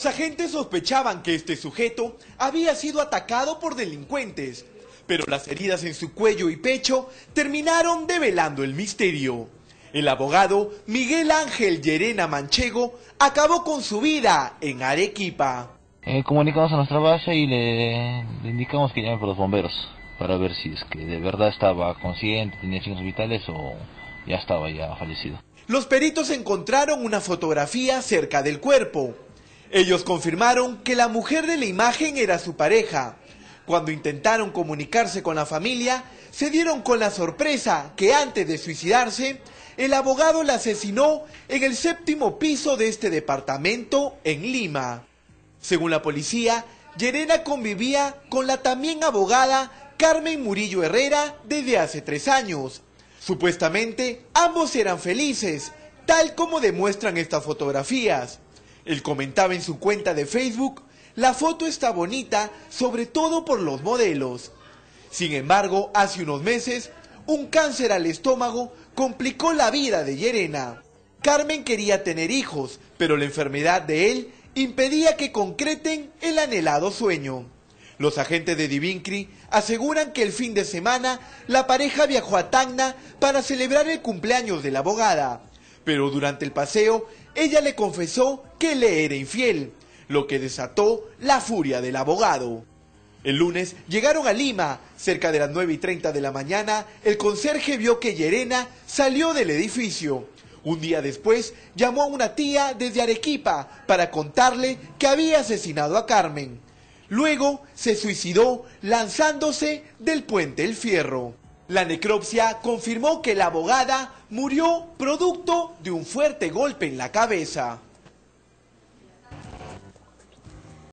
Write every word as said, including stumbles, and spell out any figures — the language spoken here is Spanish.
agentes sospechaban que este sujeto había sido atacado por delincuentes, pero las heridas en su cuello y pecho terminaron develando el misterio. El abogado Miguel Ángel Llerena Manchego acabó con su vida en Arequipa. Eh, comunicamos a nuestra base y le, le indicamos que llame por los bomberos para ver si es que de verdad estaba consciente, tenía signos vitales o ya estaba ya fallecido. Los peritos encontraron una fotografía cerca del cuerpo. Ellos confirmaron que la mujer de la imagen era su pareja. Cuando intentaron comunicarse con la familia, se dieron con la sorpresa que antes de suicidarse, el abogado la asesinó en el séptimo piso de este departamento en Lima. Según la policía, Llerena convivía con la también abogada Carmen Murillo Herrera desde hace tres años. Supuestamente, ambos eran felices, tal como demuestran estas fotografías. Él comentaba en su cuenta de Facebook: la foto está bonita, sobre todo por los modelos. Sin embargo, hace unos meses, un cáncer al estómago complicó la vida de Llerena. Carmen quería tener hijos, pero la enfermedad de él impedía que concreten el anhelado sueño. Los agentes de Divincri aseguran que el fin de semana la pareja viajó a Tacna para celebrar el cumpleaños de la abogada, pero durante el paseo ella le confesó que le era infiel, lo que desató la furia del abogado. El lunes llegaron a Lima. Cerca de las nueve y treinta de la mañana, el conserje vio que Llerena salió del edificio. Un día después, llamó a una tía desde Arequipa para contarle que había asesinado a Carmen. Luego se suicidó lanzándose del puente El Fierro. La necropsia confirmó que la abogada murió producto de un fuerte golpe en la cabeza.